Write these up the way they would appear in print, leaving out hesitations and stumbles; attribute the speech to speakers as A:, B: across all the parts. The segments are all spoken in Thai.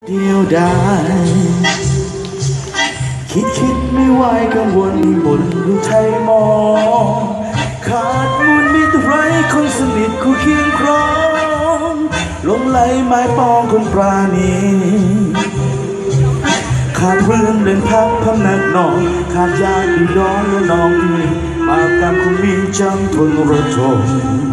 A: เดียวดายคิดไม่ไหวกังวลบนดูไทยมองขาดมูลมิตรไรคนสนิทคู่เคียงครองลงไหลไม้ปองคนปราณีขาดเรื่อนเล่นพักพำนักนอนขาดญาติพี่น้องและน้องพี่บาปกรรมคงมีจำทนระทม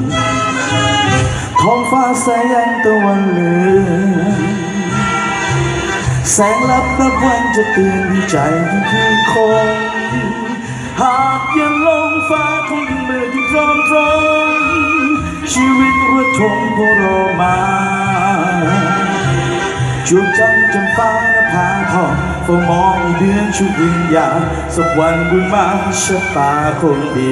A: ท้องฟ้าแสงตะวันเหลืองแสงลับนับวันจะเตือนให้ใจที่คืนคงหากยังลงฟ้าคงยังเมื่อที่พร้อมชีวิตระทมพอรอมาจวบจันทร์จำฟ้านภาทองเฝ้ามองเดือนชุบวิญญาณสักวันบุญมาชะตาคงดี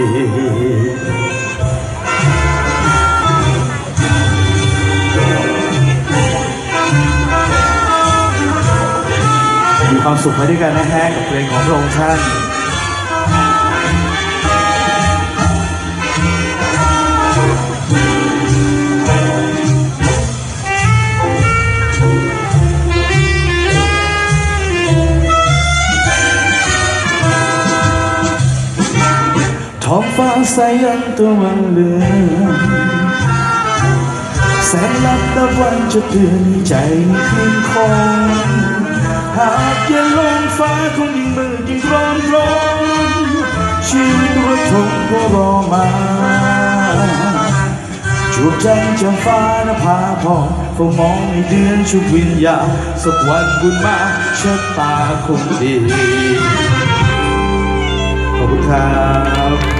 A: มีความสุขไปด้วยกันนะฮะกับเพลงของพระองค์ท่านท้องฟ้าใสยันตะวันเหลืองแสงลับตะวันจะเตือนใจคืนคงหากยังลงฟ้าคงยิ่งมืดยิ่งร้อนชีวิตระทมก็รอมาจูบจันทร์จำฟ้านภาพองเฝ้ามองให้เดือนชุบวิญญาณสักวันบุญมาชะตาคงดีขอบคุณครับ